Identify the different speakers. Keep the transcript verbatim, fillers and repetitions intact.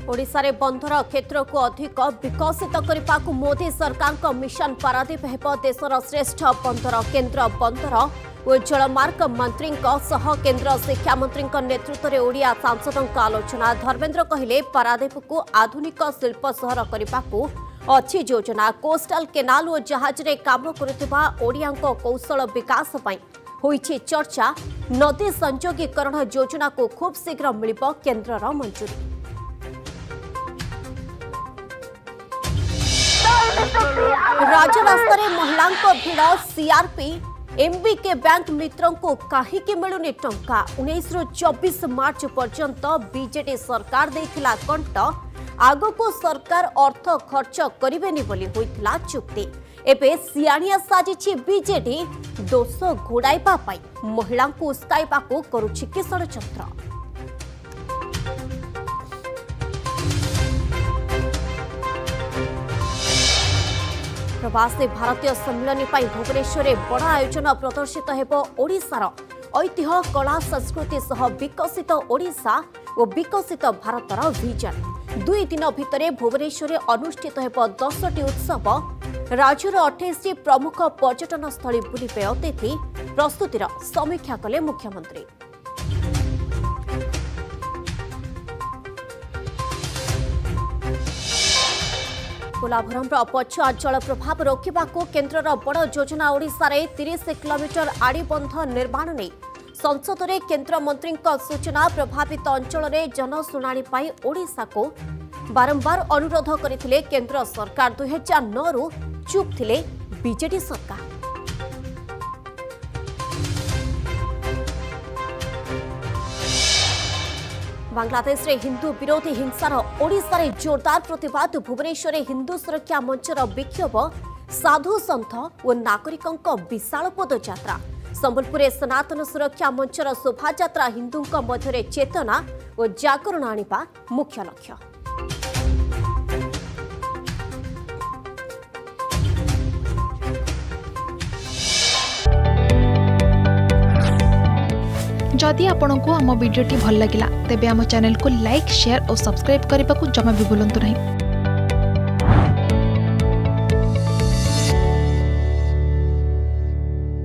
Speaker 1: ओडिशा रे बंदर क्षेत्र को अधिक विकसित करने को मोदी सरकार का मिशन पारादीप हेब देशर श्रेष्ठ बंदर केन्द्र बंदर और जलमार्ग मंत्री सह केन्द्र शिक्षा मंत्री नेतृत्व में ओडिया सांसदों आलोचना। धर्मेन्द्र कहले पारादीप को आधुनिक शिल्प सहर करने को अच्छी योजना। कोस्टाल केनाल और जहाज रे काम करुवा ओडिया कौशल विकास पई होईछि चर्चा। नदी संयोगीकरण योजना को खूब शीघ्र मिलिब केन्द्रर मंजूरी। राजरास्ता रे महिला भिड़ सीआरपी एमबीके बैंक मित्रों को कहीं मिलुनी टंका। उन्नीस रु चौबीस मार्च पर्यंत बीजेडी सरकार देथिला कंट। आगो को सरकार अर्थ खर्च करिवेनी बोली होइथिला चुक्ति। एबे सियाणिया साजिछि बीजेडी दोष घोड़ाइबा पाई महिला को उस्काइबा को करुछि कि षड्यंत्र। प्रवासी भारतीय सम्मिलन भुवनेश्वर में बड़ आयोजन प्रदर्शित हेबो। ओडिशार ऐतिह्य कला संस्कृति सह विकसित ओडिशा और विकसित भारतर विजन। दुई दिन भितर भुवनेश्वर में अनुष्ठित हेबो दसटी उत्सव। राज्यर अठाईस प्रमुख पर्यटन स्थली बुलिबे अतिथि। प्रस्तुतिर समीक्षा कले मुख्यमंत्री। कोलाभरम पछुआ जल प्रभाव रोकने को केन्द्रर बड़ योजना। ओडिशा रे तीस किलोमीटर आड़ीबंध निर्माण नहीं संसद में केन्द्र मंत्री सूचना। प्रभावित अंचल में जनशुणाणी पाई ओडिशा को बारंबार अनुरोध करथिले केन्द्र सरकार। दुई हजार नौ रु चुप थिले बीजेडी सरकार। बांग्लादेश रे हिंदू विरोधी हिंसार ओडिशा रे जोरदार प्रतिवाद। भुवनेश्वर हिंदू सुरक्षा मंचर विक्षोभ। साधु सन्थ और नागरिकों विशाल पदयात्रा। संबलपुर सनातन सुरक्षा मंचर शोभायात्रा। हिंदू मध्य चेतना और जागरण आनिबा मुख्य लक्ष्य।
Speaker 2: जदि आपंक आम भिडी भल लगा तेब आम चैनल को लाइक शेयर और सब्सक्राइब करने को जमा भी भूलु नहीं।